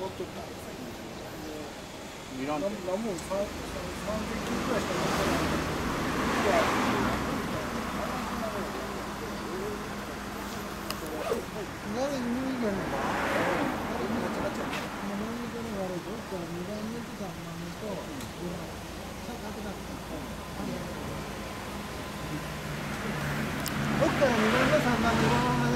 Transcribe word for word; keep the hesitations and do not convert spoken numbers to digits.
いらんて。 何もさんぜんキロぐらいしか乗ってない。誰に見るのか。誰に見るのか。何見てるのがあると、どっかにだんめとさんばんめと、さんばんめだった。どっからにばんめさんばんめごばんめ